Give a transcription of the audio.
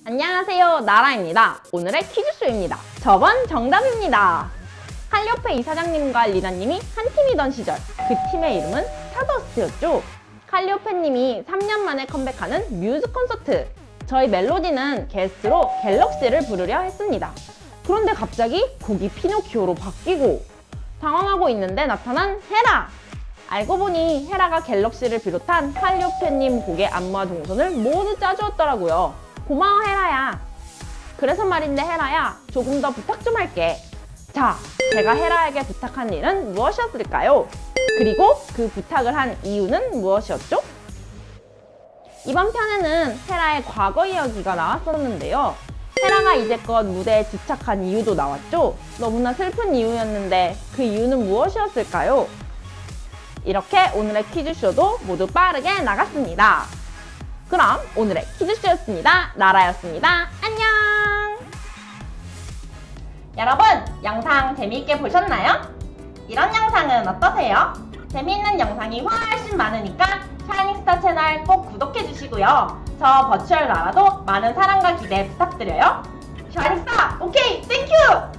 안녕하세요, 나라입니다. 오늘의 퀴즈쇼입니다. 저번 정답입니다. 칼리오페 이사장님과 리나님이 한 팀이던 시절, 그 팀의 이름은 스타더스트였죠. 칼리오페님이 3년 만에 컴백하는 뮤즈 콘서트, 저희 멜로디는 게스트로 갤럭시를 부르려 했습니다. 그런데 갑자기 곡이 피노키오로 바뀌고 당황하고 있는데 나타난 헤라! 알고 보니 헤라가 갤럭시를 비롯한 칼리오페님 곡의 안무와 동선을 모두 짜주었더라고요. 고마워 헤라야. 그래서 말인데 헤라야, 조금 더 부탁 좀 할게. 자, 제가 헤라에게 부탁한 일은 무엇이었을까요? 그리고 그 부탁을 한 이유는 무엇이었죠? 이번 편에는 헤라의 과거 이야기가 나왔었는데요. 헤라가 이제껏 무대에 집착한 이유도 나왔죠? 너무나 슬픈 이유였는데 그 이유는 무엇이었을까요? 이렇게 오늘의 퀴즈쇼도 모두 빠르게 나갔습니다. 그럼 오늘의 퀴즈쇼였습니다. 나라였습니다. 안녕! 여러분, 영상 재미있게 보셨나요? 이런 영상은 어떠세요? 재미있는 영상이 훨씬 많으니까 샤이닝스타 채널 꼭 구독해주시고요. 저 버추얼 나라도 많은 사랑과 기대 부탁드려요. 샤이닝스타, 오케이, 땡큐!